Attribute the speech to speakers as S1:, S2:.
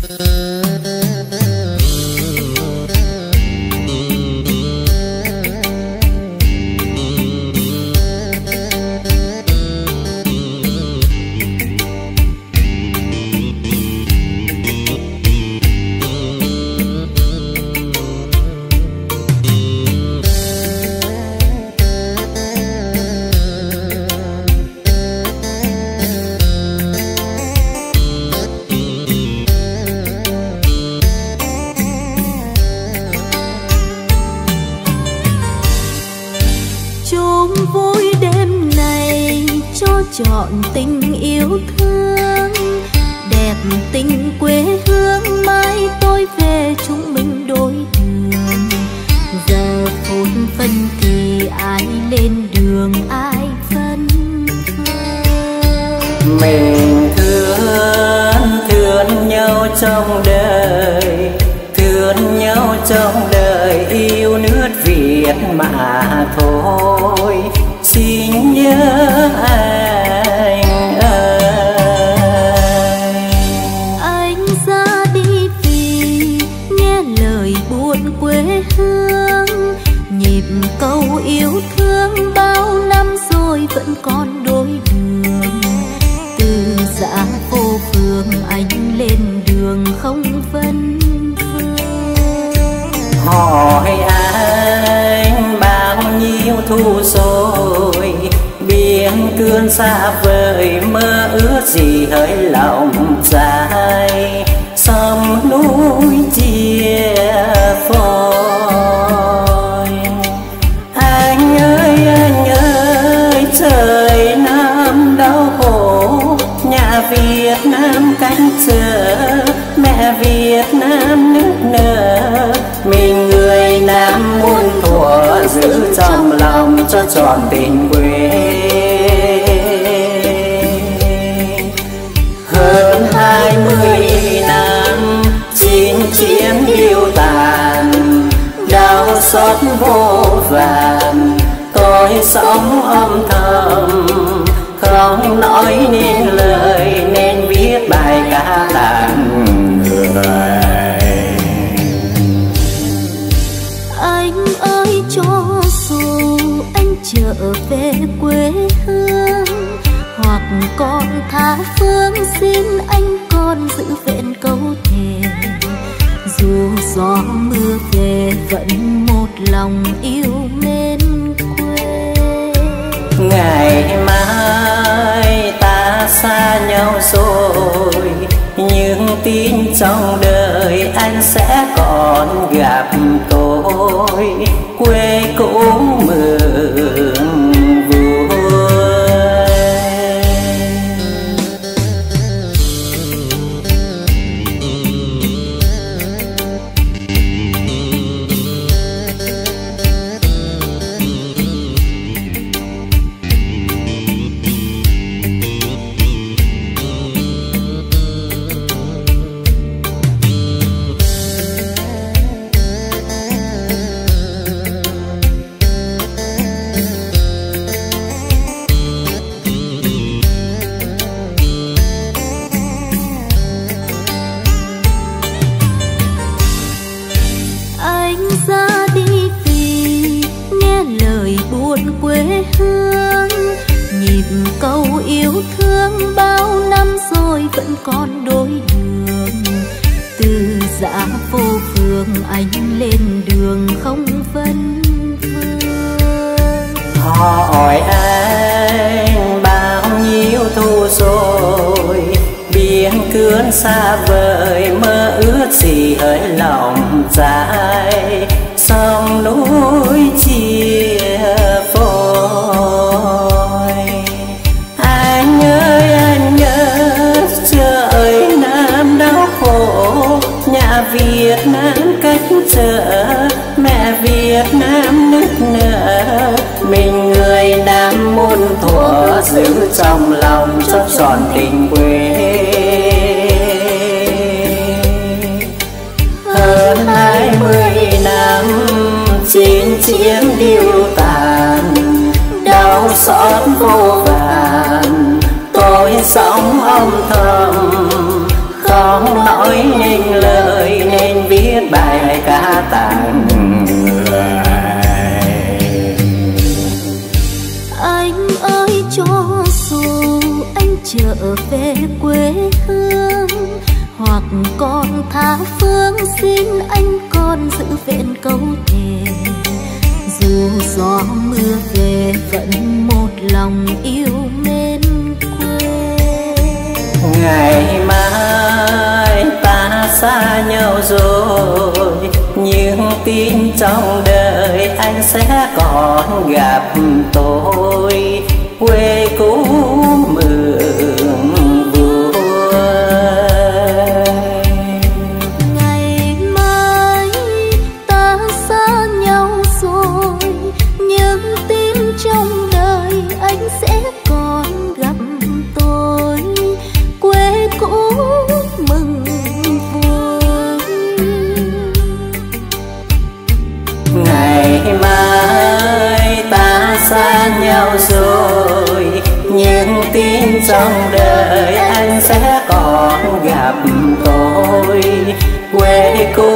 S1: Chọn tình yêu thương đẹp tình quê hương, mai tôi về chúng mình đôi đường. Giờ phút phân thì ai lên đường ai phân phương.
S2: Mình thương nhau trong đời, thương nhau trong đời, yêu nước Việt mà thôi. Xin nhớ anh ơi.
S1: Anh ra đi vì nghe lời buồn quê hương, nhịp câu yêu thương bao năm rồi vẫn còn đôi đường. Từ dã vô phương anh lên đường không phân phương.
S2: Hỏi anh bao nhiêu thu rồi, biển cơn xa vời, mơ ước gì hỡi lòng dài. Sông núi chia phôi. Anh ơi trời Nam đau khổ, nhà Việt Nam cánh chờ, mẹ Việt Nam nức nở. Mình người Nam muôn thuở giữ trong lòng cho trọn tình quê. Hơn 20 năm chiến chiến điêu tàn, đau xót vô vàn, tôi sống âm thầm không nói nên lời, nên viết bài ca tặng người.
S1: Anh ơi cho dù anh trở về quê hương, hoặc còn tha phương, xin anh còn giữ vẹn câu thề. Dù gió mưa về vẫn một lòng yêu mến quê.
S2: Ngày mai ta xa nhau rồi, nhưng tin trong đời anh sẽ còn gặp tôi. Quê cũng mừng vui.
S1: Quê hương nhịp câu yêu thương bao năm rồi vẫn còn đôi đường. Từ dã vô phương anh lên đường không phân phương.
S2: Hỏi anh bao nhiêu thu rồi, biển cơn xa vời, mơ ước gì hỡi lòng dài. Sông núi chia phôi. Anh ơi trời Nam đau khổ, nhà Việt Nam cách trở, mẹ Việt Nam nức nở. Mình người Nam muôn thuở giữ trong lòng cho trọn tình quê. Hơn 20 năm chiến chiến điêu tàn, đau xót vô vàn, tôi sống âm thầm không nói nên
S1: trở về quê hương, hoặc còn tha phương xin anh còn giữ vẹn câu thề. Dù gió mưa về vẫn một lòng yêu mến quê.
S2: Ngày mai ta xa nhau rồi, nhưng tin trong đời anh sẽ còn gặp tôi. Quê cũ mừng vui.
S1: Ngày mai ta xa nhau rồi, nhưng tin trong đời anh sẽ còn gặp tôi. Quê cũ mừng vui.
S2: Ngày mai ta xa nhau rồi, nhưng tin trong đời anh sẽ còn gặp tôi. Quê cũ